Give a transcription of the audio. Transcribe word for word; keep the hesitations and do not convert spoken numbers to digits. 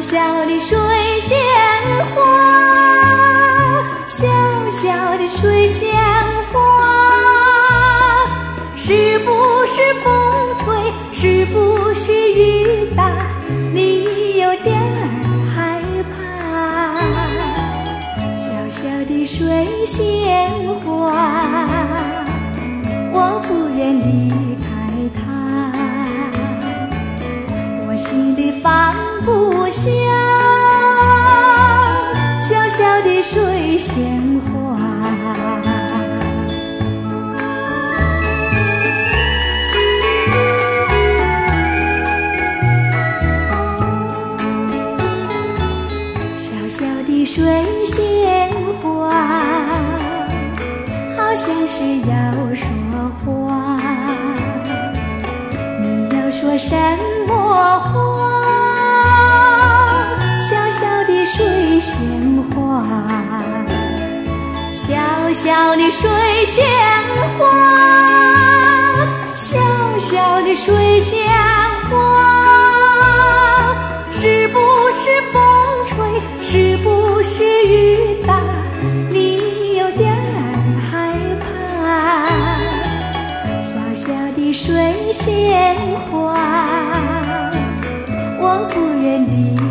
小的水仙花，小小的水仙花，是不是风吹，是不是雨打，你有点儿害怕。小小的水仙花，我不愿离开它，我心里放不下小小的水仙花。小小的水仙花，好像是要说话，你要说什么话？水仙花，小小的水仙花，小小的水仙花，是不是风吹，是不是雨打，你有点儿害怕。小小的水仙花，我不愿离